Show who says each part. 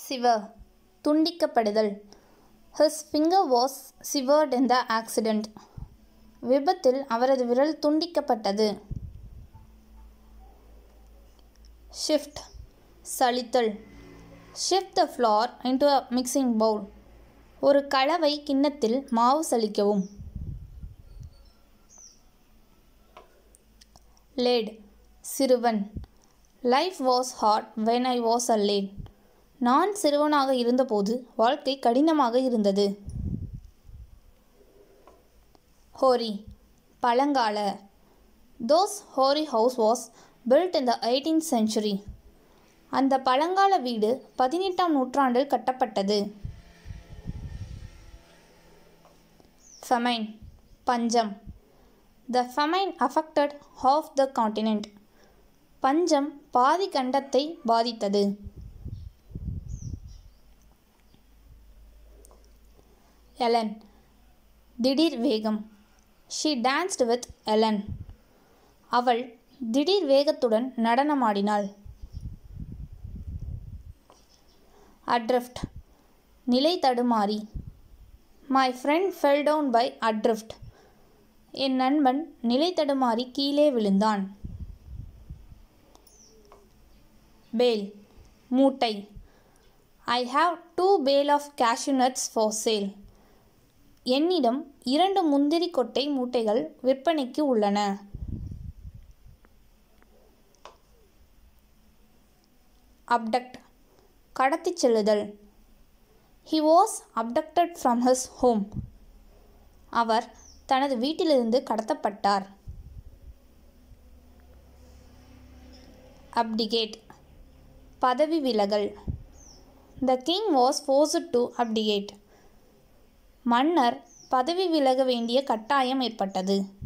Speaker 1: Sever துண்டிக்கப்படுதல். His finger was severed in the accident. விபத்தில் அவரது விரல் துண்டிக்கப்பட்டது. Shift சலித்தல். Shift the flour into a mixing bowl. ஒரு கலவை கிண்ணத்தில் மாவு சலிக்கவும். Lad சிறுவன். Life was hard when I was a lad. நான் சிறுவனாக இருந்தபோது வாழ்க்கை கடினமாக இருந்தது. Hoary பழங்கால. Those hoary house was built in the 18th century. அந்த பழங்கால வீடு 18ஆம் நூற்றாண்டில் கட்டப்பட்டது. Famine பஞ்சம். The famine affected half the continent. பஞ்சம் பாதி கண்டத்தை பாதித்தது. Ellen திடீர் வேகம். She danced with Ellen. அவள் திடீர் வேகத்துடன் நடனமாடினாள். Adrift நிலை தடுமாறி. My friend fell down by adrift. என் நண்பன் நிலை தடுமாறி கீழே விழுந்தான். Bale மூட்டை. I have 2 bale of cashew nuts for sale. என்னிடம் 2 முந்திரி கொட்டை மூட்டைகள் விற்பனைக்கு உள்ளன. Abduct கடத்திச் செல்லுதல். He was abducted from his home. அவர் தனது வீட்டிலிருந்து கடத்தப்பட்டார். Abdicate பதவி விலகல். The king was forced to abdicate. மன்னர் பதவி விலக வேண்டிய கட்டாயம் ஏற்பட்டது.